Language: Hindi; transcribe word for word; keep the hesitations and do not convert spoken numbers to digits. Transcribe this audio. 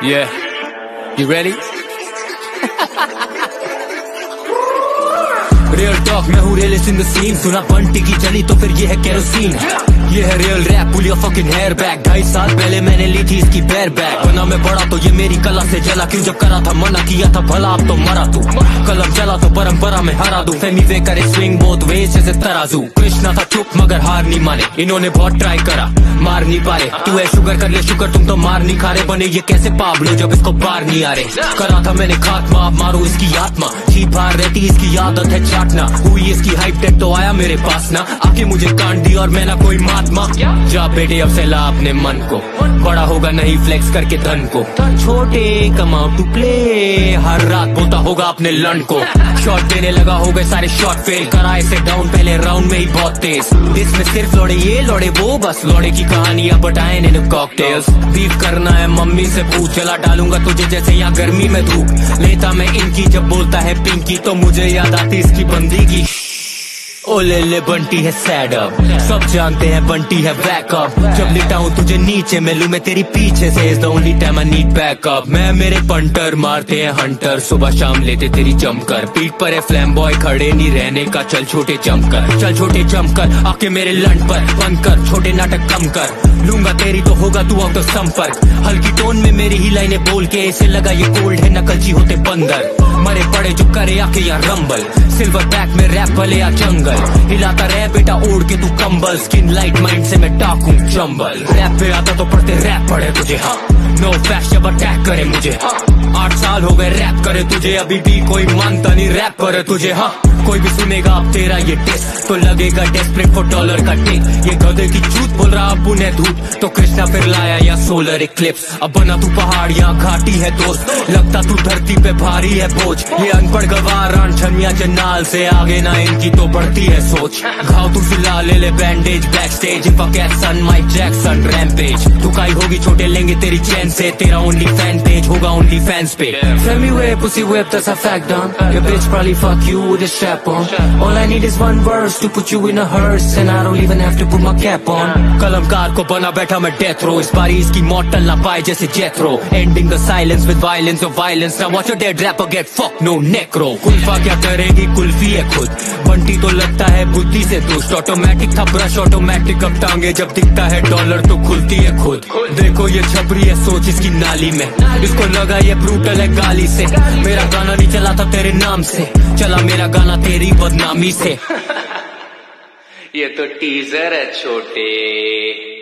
Yeah, you ready? Real talk मैं हूँ रियलिस्ट इन द सीन। सुना बंटी की चली तो फिर ये है केरोसिन। ये है real rap, pull your fucking hair back. ढाई साल पहले मैंने ली थी इसकी पैर बैक। बना मैं बड़ा तो ये मेरी कला से जला। क्यों जब करा था मना किया था भला, अब तो मरा तू। कलम चला तो परंपरा में हरा दूं। फेमी वे करे स्विंग बोथ वेज जैसे तराजू। कृष्णा था चुप मगर हार नहीं माने। इन्होंने बहुत ट्राई करा मार नहीं पा रहे। तू है शुगर कर ले शुगर, तुम तो मार नहीं खा रहे। बने ये कैसे पाबलो जब इसको बार नहीं आ रहे। करा था मैंने खात्मा, अब मारो इसकी आत्मा। चीप हार रहती इसकी आदत है चाटना। हुई इसकी हाइप टेक तो आया मेरे पास ना। आके मुझे कांड दी और मैं ना कोई महात्मा। जा बेटे अब से ला अपने मन को, बड़ा होगा नहीं फ्लेक्स करके धन को। छोटे कमाओ टू प्ले, हर रात बोता होगा अपने लंड को। शॉट देने लगा हो गए सारे शॉट फेल। करा इसे डाउन पहले राउंड में ही बहुत तेज। इसमें सिर्फ लौड़े ये लौड़े वो, बस लौड़े की कहानियां बताए इन कॉकटेल्स। बीफ करना है मम्मी से पूछ, चला डालूंगा तुझे जैसे यहाँ गर्मी में धूप। लेता मैं इनकी जब बोलता है पिंकी तो मुझे याद आती इसकी बंदी की। ओ ले ले बंटी है सैड अप, सब जानते हैं बंटी है बैकअप। जब लिटाऊं तुझे नीचे मिलूं मैं तेरी पीछे से, is the only time I need backup. मैं मेरे पंटर मारते हैं हंटर, सुबह शाम लेते तेरी जमकर। पीठ पर है फ्लैम बॉय खड़े नहीं रहने का, चल छोटे जमकर। चल छोटे जमकर आके मेरे लंड पर बंद कर, छोटे नाटक कम कर। लूंगा तेरी तो होगा तू आउट ऑफ संपर्क। हल्की टोन में मेरी ही लाइनें बोल के ऐसे लगा ये कोल्ड है, नकलची होते बंदर। मरे पड़े जो करे आके यहाँ रंबल, सिल्वर बैक में रैप भले या जंगल। हिलाता रह बेटा ओढ़ के तू कंबल, स्किन लाइट माइंड से मैं टाकूं चंबल। रैप पे आता तो पढ़ते रैप पढ़े तुझे, हाँ नो फैश जब अटैक करे मुझे। हाँ आठ साल हो गए रैप करे तुझे, अभी भी कोई मानता नहीं रैप करे तुझे। हाँ कोई भी सुनेगा अब तेरा ये टेस्ट तो लगेगा डेस्परेट फॉर डॉलर का टिक। ये गधे की झूठ बोल रहा अब उन्हें धूप, तो कृष्णा फिर लाया या सोलर इक्लिप्स। अब बना तू पहाड़ यहाँ घाटी है दोस्त, लगता तू धरती पे भारी है बोझ। ये अनपढ़ गवार छमिया जन्नाल से आगे ना इनकी तो बढ़ती है सोच। घाव तू फिला ले ले bandage backstage, if I get son Mike Jackson rampage. दुकाई होगी छोटे लेंगे तेरी चैन से, तेरा ओनली फैन पेज होगा ओनली फैंस पे। Femi whip, pussy whip, that's a fact done. Your bitch probably fuck you with a strap on. All I need is one verse to put you in a hearse, and I don't even have to put my cap on. कलमकार को बना बैठा मैं डेथ रो, इस बारी इसकी मौत टल ना पाए जैसे जेथरो। Ending the silence with violence of violence. Now watch your dead rapper get fucked, no necro. Kulfa क्या करेगी कुल्फी है खुद, बंटी तो लगता है बुद्धि से दुष्ट। ऑटोमेटिक था ब्रश ऑटोमेटिक, अब टांगे जब दिखता है डॉलर तो खुलती है खुद। देखो ये छपरी है सोच इसकी नाली में, इसको लगा ये ब्रूटल है गाली से। मेरा गाना नहीं चला था तेरे नाम से, चला मेरा गाना तेरी बदनामी से। ये तो टीजर है छोटे।